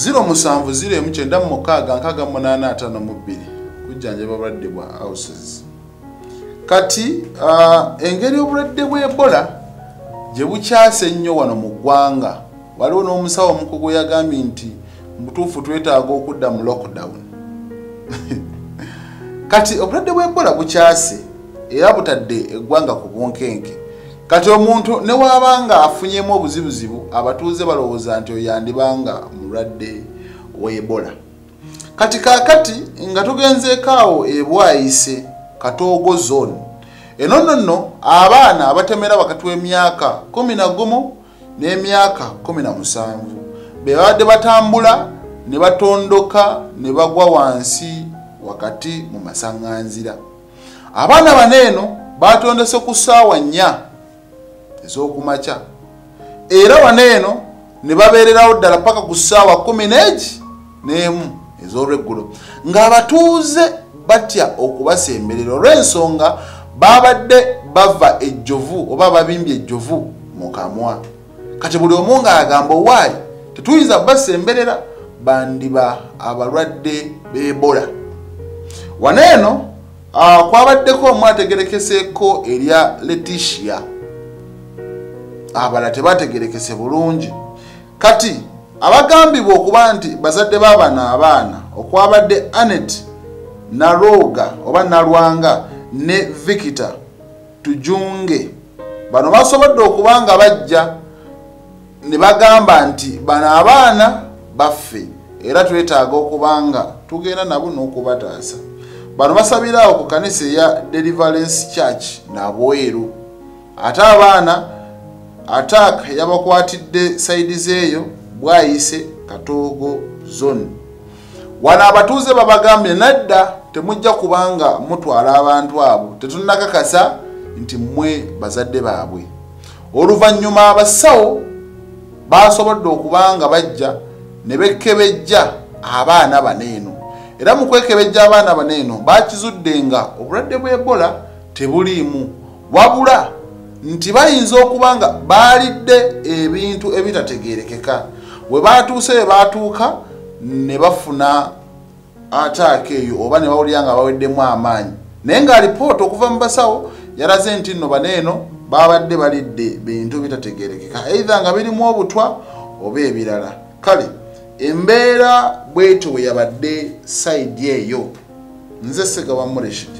070965652 kujjanjaba obulwadde bwa houses. Kati engeri obulwadde bwa Ebola gye bukyase ennyo wano mu ggwanga, waliwo n'omusawo omukugu yagambye nti mutuufu twetaaga okudda mu lockdown. Kati obulwadde bwa Ebola bukyase era butadde eggwanga ku bunkenke. Kati omuntu ne wabanga afunyemu obuzibuzibu abatuuze balowooza nti oyandibanga mulwadde wa Ebola. Kati kakati nga tugenzeeko awo ebwayise Katoogo zone. Eno nno abaana abatemera wakati w'emyaka 11 n'emyaka 17 be babadde batambula ne batondoka ne bagwa wansi wakati mu masaŋŋanzira. Abaana baneeno batondese ku ssaawa 4 ez'okumakya era waneeno ne babeererawo ddala paka ku ssaawa 11 ez'olweggulo ng'abatuuze batya okubasemberera olw'ensonga babadde bava ejovu oba babimbye ejovu mu kamwa. Kati buli omu ng'agamba owaayi tetuyinza basemberera bandiba abalwadde b'Ebola. Waneeno kwabaddeko omu ategerekeseeko erya Letitia, abala tebategerekese bulungi. Kati abagambibwa okuba nti bazadde b'abaana abaana okwabadde Anet Naroga oba Nalwanga ne Victor Tujunge, bano basobodde okubanga bajja ne bagamba nti bano abaana baffe era twetaaga okubanga tugenda nabo n'okubataasa. Bano basabirawo ku kanisa ya Deliverance Church Nabweru. Ate abaana attack yabakwatidde saidi zeeyo bwayise Katoogo zone. Wano abatuuze babagambye nadda temujja kubanga mutwala abantu abo tetunnakakasa nti mmwe bazadde baabwe. Oluvannyuma abasawo basobodde okubanga bajja ne bekkebejja abaana baneeno. Era mu kwekebejja abaana baneeno bakizudde nga obulwadde bwa Ebola tebuliimu, wabula nti bayinza okubanga baalidde ebintu ebitategeerekeka. We batuuse batuuka ne bafuna attack eyo oba ne bawulira nga baweddemu amaanyi. Naye nga alipoota okuva mu basawo yalaze nti nno baneeno babadde balidde bintu bitategeerekeka, either nga birimu obutwa oba ebirala. Kale embeera bwetyo we yabadde side eyo. Nze Ssegawa Muleshi.